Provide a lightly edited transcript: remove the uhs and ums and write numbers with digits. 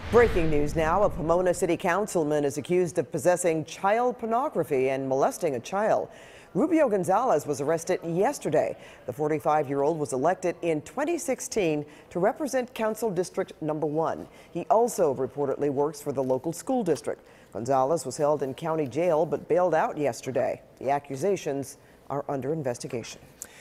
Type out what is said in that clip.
Breaking news now, a Pomona City Councilman is accused of possessing child pornography and molesting a child. Rubio Gonzalez was arrested yesterday. The 45-year-old was elected in 2016 to represent Council District Number 1. He also reportedly works for the local school district. Gonzalez was held in county jail but bailed out yesterday. The accusations are under investigation.